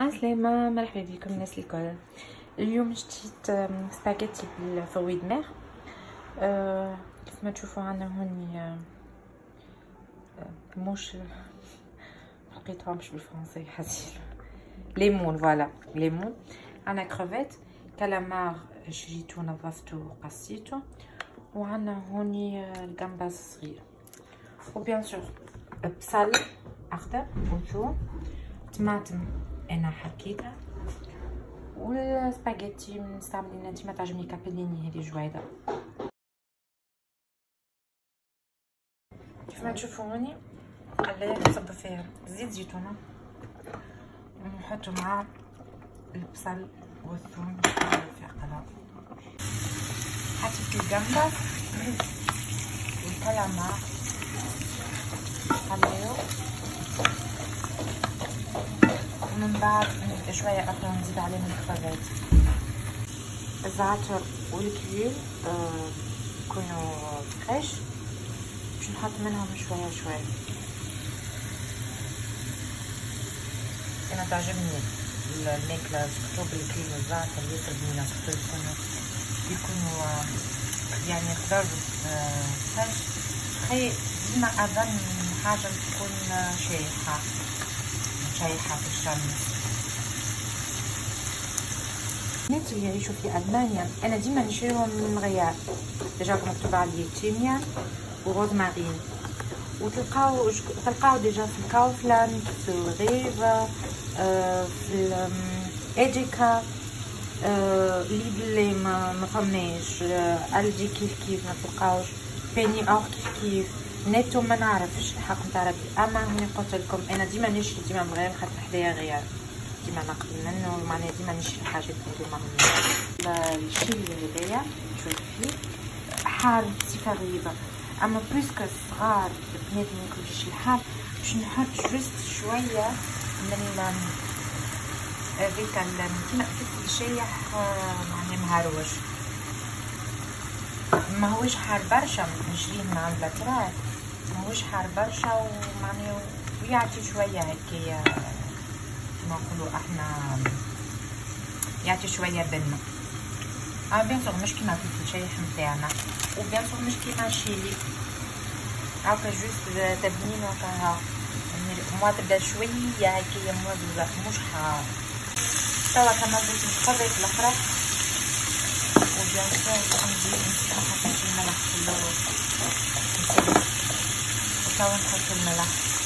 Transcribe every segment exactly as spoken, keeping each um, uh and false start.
عسلامة، مرحبا بكم الناس الكل. اليوم شتيت سباغيتي بالفروي دماغ. أه كيف ما تشوفوا عنا هوني أه موش حقيتها مش بالفرنسي حسيت ليمون. فوالا ليمون. عنا كروفيت كالامار شريتو نظفتو وقصيتو، وعنا هوني الجمباز صغير، وبيان سور بصل اخضر وثوم، طماطم انا حكيتها، والسباغيتي مستعملين انتي ما تعجبني كابيليني هذه جويده. كيف ما تشوفوا هوني قلايه نصب فيها زيت زيتونه ونحطو مع البصل والثوم في قلاء. حطيت الجمباز والكالامار قلايو، ومن بعد شويه اخرى نزيد عليهم الكروفيت. الزعتر والكيل يكونوا آه فريش، باش نحط منهم شويه شويه. انا تعجبني الماكله سكتو بالكيل والزعتر ياسر بنينه، سكتو يكونوا يكونوا آه يعني خضر آه فريش. خي ديما اظن حاجه تكون شايحه شايحه في الشم. الناس اللي يعيشوا في ألمانيا أنا ديما نشريهم من غيار، ديجا مكتوب عليه تيميان وروزمارين، وتلقاو تلقاو ديجا في الكاوفلاند، في الريف، آه في ايديكا، آه ليدل ما مفهمناش، آه الجي كيف كيف ما تلقاوش، بيني اوغ كيف كيف، نيتو ما نعرفش الحق نتاع ربي. اما هوني قلت لكم انا ديما نشري ديما من غير، خاطر حدايا غيار ديما ناخذ منه، معناها ديما نشري حاجات هذوما منه. الشيل هذايا شوف فيه حار بصفه غريبه، اما بلوسكو صغار البنات ما ياكلوش الحار، باش نحط جوست شويه من هذيك كيما كيف الشايح معناها مهروش، ماهوش حار برشا، نشريه من عند الاتراك ماهوش حار برشا، ومعناها ويعطي شويه هكايا كما نقولوا احنا يعطي شويه بنه. اه بيان سور مش كيما في الشايح نتاعنا، وبيان سور مش كيما الشيلي هاكا جوست تبنين وكاها موا تبدا شويه هكايا موا مش حار. توا كما درت الخضرة الاخرى، وبيان سور نزيد نحط الملح في الاول، وتوا نحط الملح.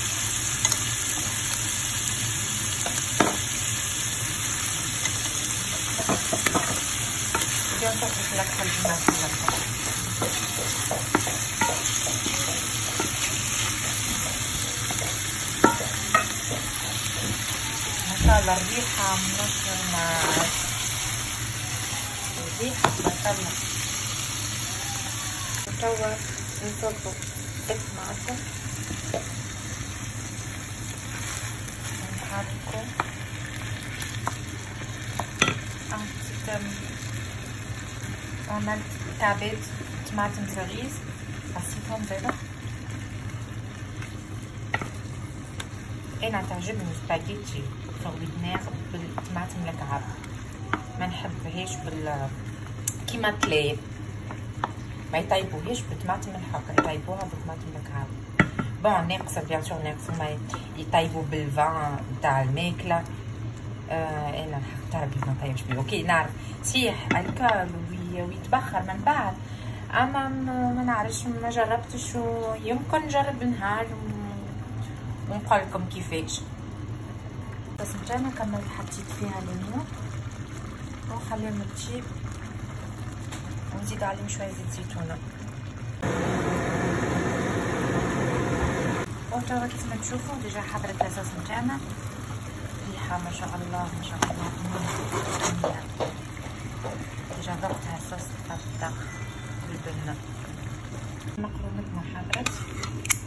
بيان سور نحط لك الجماعة في الملح. ما شاء الله الريحة منصر مع الريحة تبارك. وتوا نصبو الطماطم ونحركو. عملت كعبات طماطم فريز قصيتهم زادا. انا تعجبني سباغيتي فروي دماغ بالطماطم الكعب، ما نحبهاش بال كيما تلاي، ما يطيبوهاش بالطماطم الحقر، يطيبوها بالطماطم الكعب. بون ناقصه بيان سور ناقصه ما يطيبوا بالفان نتاع الماكله. آه انا الحق تاع ربي ما طيبش بيه، اوكي نعرف صحيح الكال ويتبخر من بعد، اما ما نعرفش ما جربتش، ويمكن نجرب نهار ونقول لكم كيفاش. البصنجانه كملت حطيت فيها ليمون ونخليهم تطيب، ونزيد عليهم شويه زيت زيتونه. وتوا كيف ما تشوفوا ديجا حضرت الصوص نتاعنا، ريحه ما شاء الله ما شاء الله. ديجا ذقتها الصوص تاع الطبخ بالبنه. مقرونتنا حضرت،